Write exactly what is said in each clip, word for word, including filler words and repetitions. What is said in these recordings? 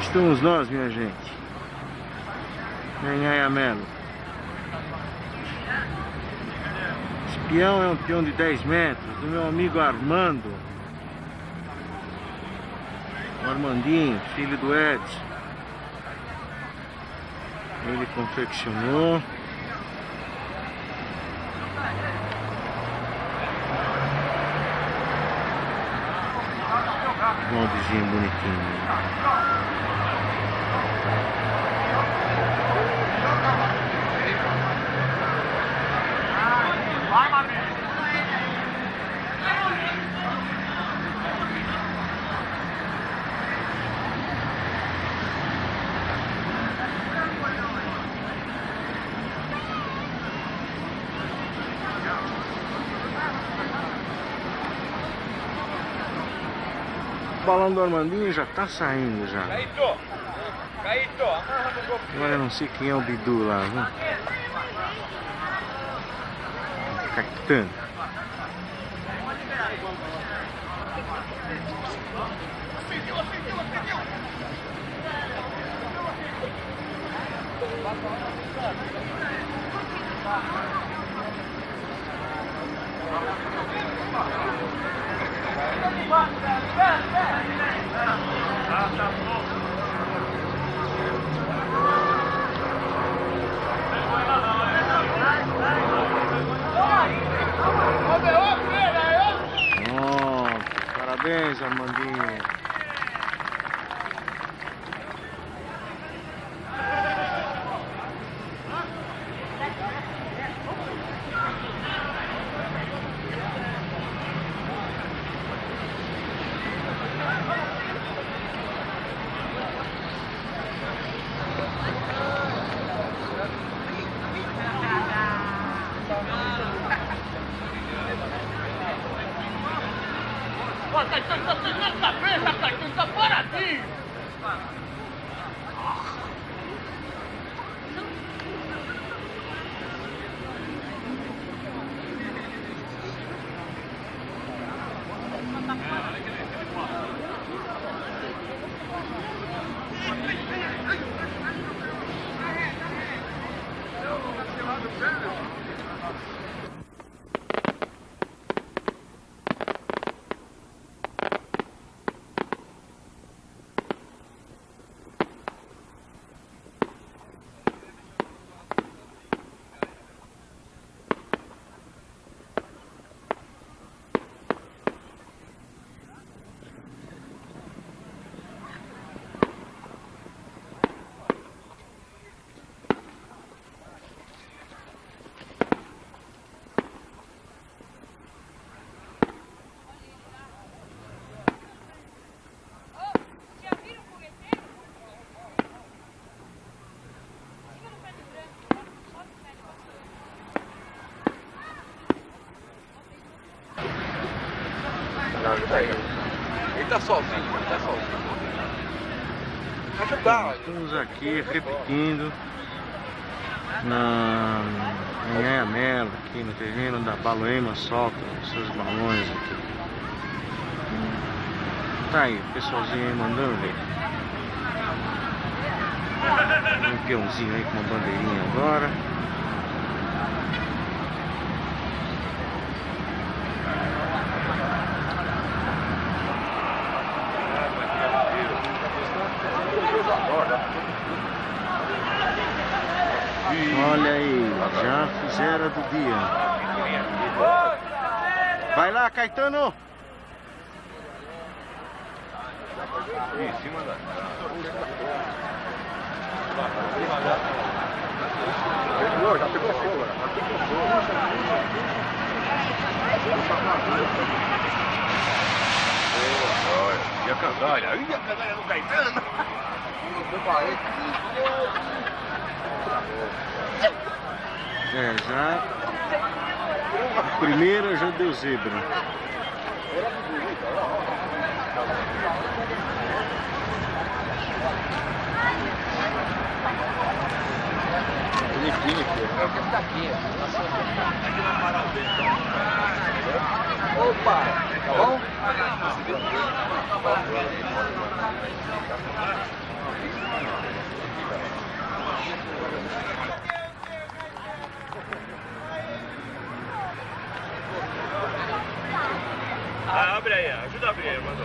estamos nós, minha gente. Em Anhangamelo. Esse peão é um peão de dez metros, do meu amigo Armando. O Armandinho, filho do Edson. Ele confeccionou. Moldezinho bonitinho. O balão do Armandinho já tá saindo já. Caíto! Caíto! Amarra no golpe. Agora eu não sei quem é o Bidu lá, viu? Caetano. Oh, parabéns, Armandinho. Ó, Caetano, tá sem na cabeça, Caetano, tá paradinho! Ele tá sozinho, ele tá sozinho. Ajudar. Estamos aqui repetindo na em Anhangamelo, aqui no terreno da Baloema, solta os seus balões aqui. Tá aí, o pessoalzinho aí mandando ver. Um peãozinho aí com uma bandeirinha agora. Olha aí, já fizeram a do dia. Vai lá, Caetano! Em cima da... Já pegou fogo, já pegou fogo. Olha, e a cangalha? Ih, a cangalha do Caetano! É, já. A primeira já deu zebra. Bonitinho, filho. Eu quero ficar aqui. Opa! Tá bom? Ah, abre aí, ajuda a abrir aí, mandou.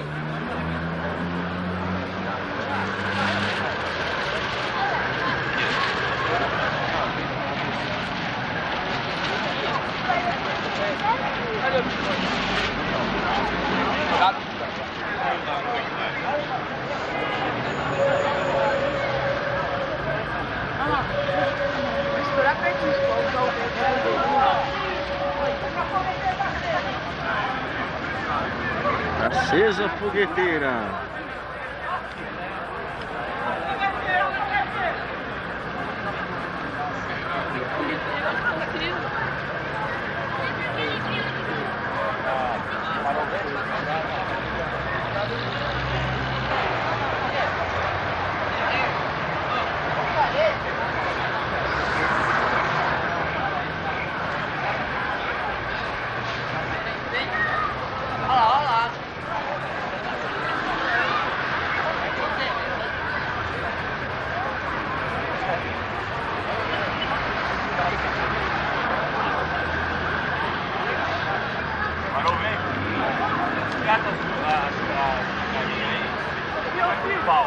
Acesa a fogueteira. Parou bem? Cata as galinhas aí. Vai pro pau.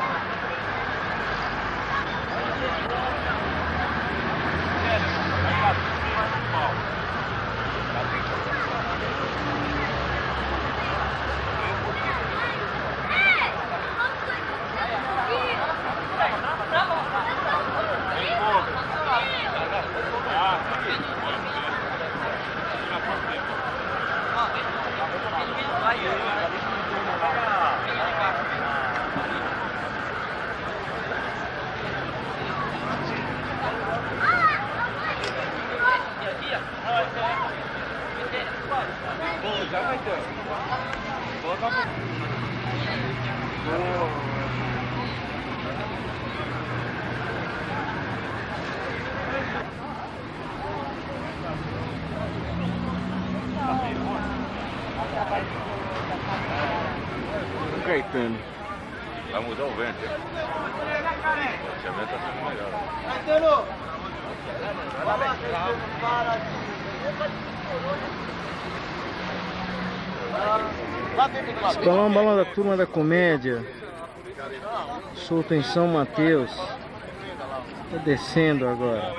Já vai ter. Coloca a Caetano. vai mudar o vento. O vento tá sendo melhor. Esse balão é um balão da Turma da Comédia. Solto em São Mateus. Tá descendo agora.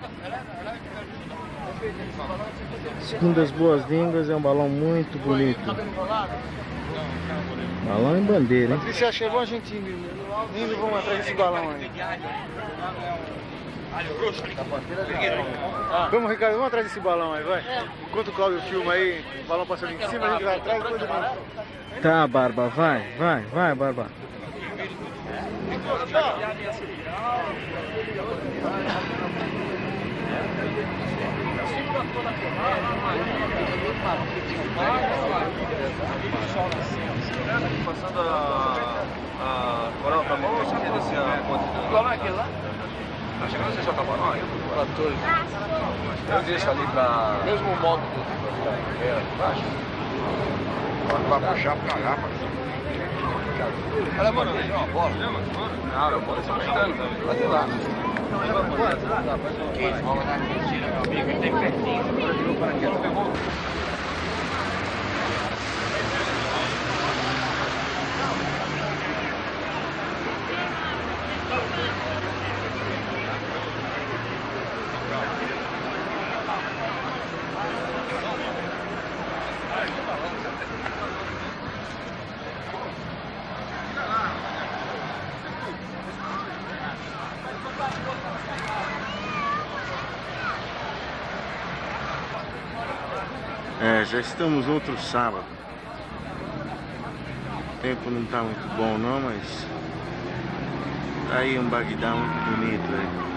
Segundo as boas línguas, é um balão muito bonito. Balão em bandeira, hein? Patrícia, acho que é bom a gente indo, indo vamos atrás desse balão aí. Vamos, Ricardo, vamos atrás desse balão aí, vai. Enquanto o Cláudio filma aí, o balão passando em cima, a gente vai atrás, depois eu vou. Tá, Barba, vai, vai, vai, Barba. Passando a, a coral pra mão, você quer descer a ponte? Que balão é aquele lá? Tá chegando a ser só camarão aí? quatorze. Eu deixo ali pra... Mesmo modo do... É, baixo. Vai puxar pra lá, parceiro. Olha, mano, tem uma bola. Não, a bola tá apertando. Vai de lá. Que isso? Vamos dar mentira, meu amigo. Ele tem pertinho. Para aqui, tu pegou? É, já estamos no outro sábado. O tempo não tá muito bom não, mas tá aí um Bagdá muito bonito aí.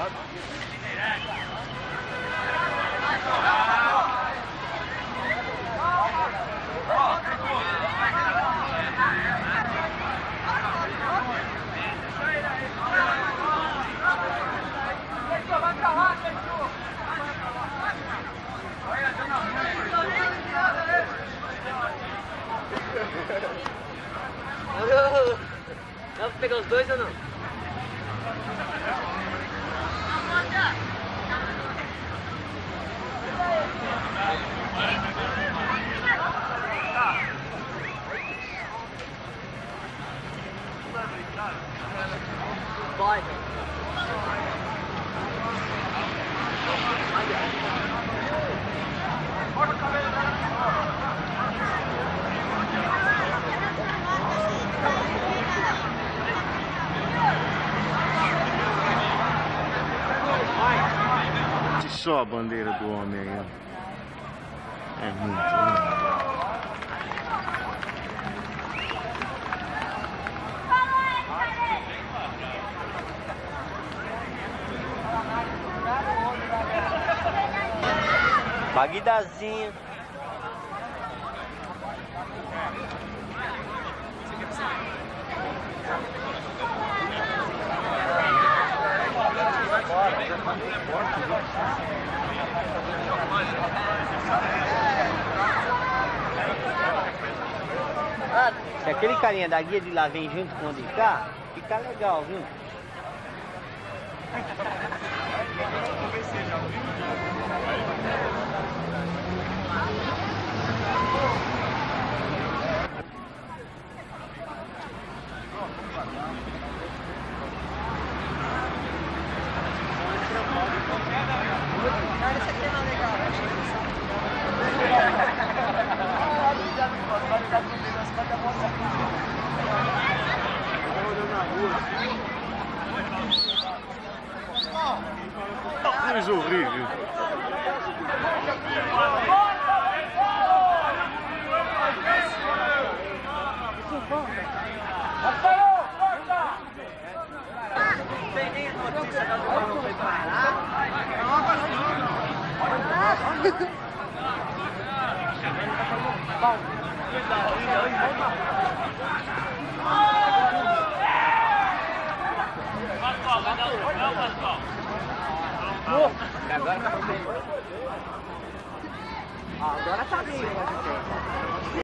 lado. Dá pra pegar os dois ou não? Vai. Só a bandeira do homem aí, ó. É muito, né? Bagdazinho. Se aquele carinha da guia de lá vem junto com o de cá, fica legal, viu? Coisa horrível. Agora tá bem. Agora tá bem.